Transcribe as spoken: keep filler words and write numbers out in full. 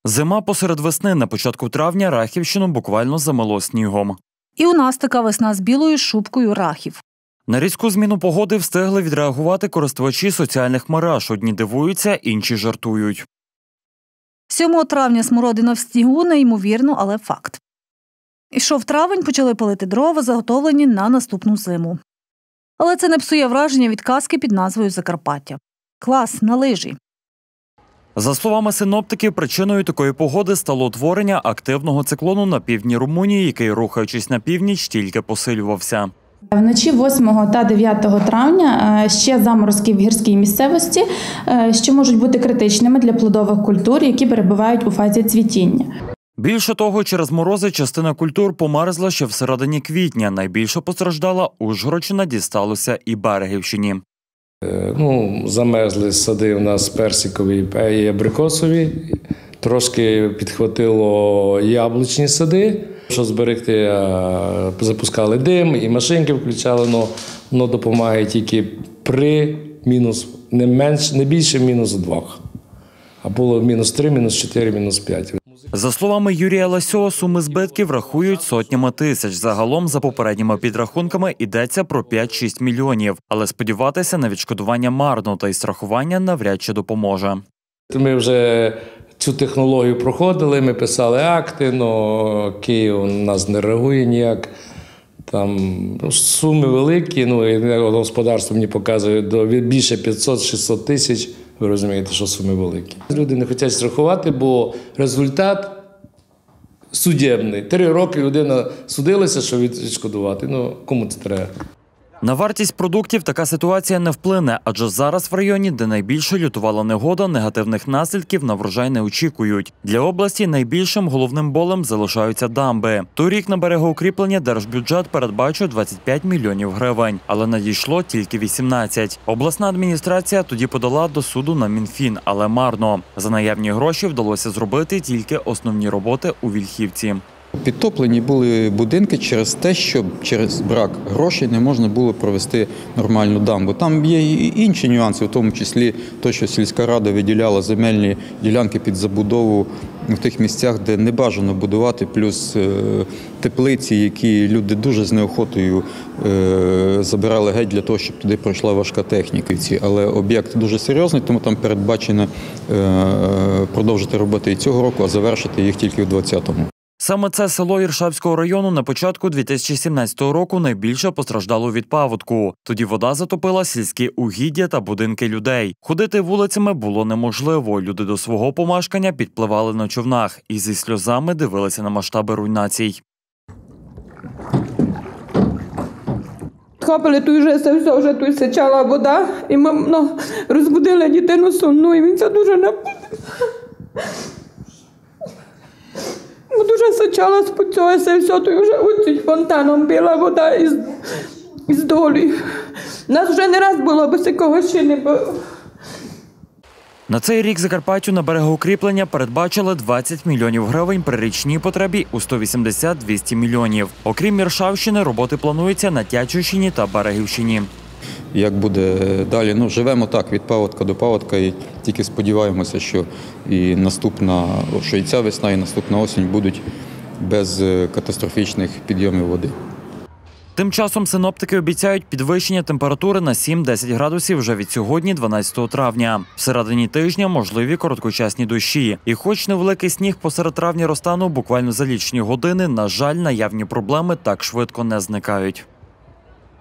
Зима посеред весни. На початку травня Рахівщину буквально замело снігом. І у нас така весна з білою шубкою рахів. На різку зміну погоди встигли відреагувати користувачі соціальних мереж. Одні дивуються, інші жартують. сьомого травня смородина в снігу – неймовірно, але факт. Ішов травень, почали палити дрова, заготовлені на наступну зиму. Але це не псує враження від казки під назвою «Закарпаття». Клас на лижі. За словами синоптиків, причиною такої погоди стало утворення активного циклону на півдні Румунії, який, рухаючись на північ, тільки посилювався. Вночі восьмого та дев'ятого травня ще заморозки в гірській місцевості, що можуть бути критичними для плодових культур, які перебувають у фазі цвітіння. Більше того, через морози частина культур померзла ще в середині квітня. Найбільше постраждала Ужгородщина, дісталося і Берегівщині. Ну, замерзли сади у нас персикові і абрикосові. Трошки підхватило яблучні сади. Щоб зберегти, запускали дим і машинки включали, але воно допомагає тільки при мінус, не менш, не більше мінус двох. А було мінус три, мінус чотири, мінус п'ять. За словами Юрія Ласьова, суми збитків рахують сотнями тисяч. Загалом, за попередніми підрахунками, йдеться про п'ять-шість мільйонів. Але сподіватися на відшкодування марно, та й страхування навряд чи допоможе. Ми вже цю технологію проходили, ми писали акти, але Київ нас не реагує ніяк. Там ну, суми великі, ну, і господарство мені показує до більше п'ятсот-шістсот тисяч. Ви розумієте, що суми великі. Люди не хочуть страхувати, бо результат судебний. Три роки людина судилася, щоб відшкодувати. Ну, кому це треба? На вартість продуктів така ситуація не вплине, адже зараз в районі, де найбільше лютувала негода, негативних наслідків на врожай не очікують. Для області найбільшим головним болем залишаються дамби. Торік на берегоукріплення держбюджет передбачив двадцять п'ять мільйонів гривень, але надійшло тільки вісімнадцять. Обласна адміністрація тоді подала до суду на Мінфін, але марно. За наявні гроші вдалося зробити тільки основні роботи у Вільхівці. Підтоплені були будинки через те, що через брак грошей не можна було провести нормальну дамбу. Там є і інші нюанси, в тому числі те, що сільська рада виділяла земельні ділянки під забудову в тих місцях, де не бажано будувати, плюс теплиці, які люди дуже з неохотою забирали геть для того, щоб туди пройшла важка техніка. Але об'єкт дуже серйозний, тому там передбачено продовжити роботи і цього року, а завершити їх тільки в двадцятому. Саме це село Іршавського району на початку дві тисячі сімнадцятого року найбільше постраждало від паводку. Тоді вода затопила сільські угіддя та будинки людей. Ходити вулицями було неможливо. Люди до свого помешкання підпливали на човнах і зі сльозами дивилися на масштаби руйнацій. Хапали тут вже все, все, вже тут сичала вода, і ми ну, розбудили дитину сонну, і він це дуже напугав. Дуже сочала спуцьося, все, то вже оцють фонтаном била вода із, із долі. Нас вже не раз було, бо такого ще не було. На цей рік Закарпаттю на берегоукріплення передбачили двадцять мільйонів гривень при річній потребі у сто вісімдесят - двісті мільйонів. Окрім Іршавщини, роботи плануються на Тячівщині та Берегівщині. Як буде далі? Ну, живемо так, від паводка до паводка, і тільки сподіваємося, що і наступна, що і ця весна, і наступна осінь будуть без катастрофічних підйомів води. Тим часом синоптики обіцяють підвищення температури на сім-десять градусів вже від сьогодні, дванадцятого травня. Всередині тижня можливі короткочасні дощі. І хоч невеликий сніг посеред травня розтанув буквально за лічені години, на жаль, наявні проблеми так швидко не зникають.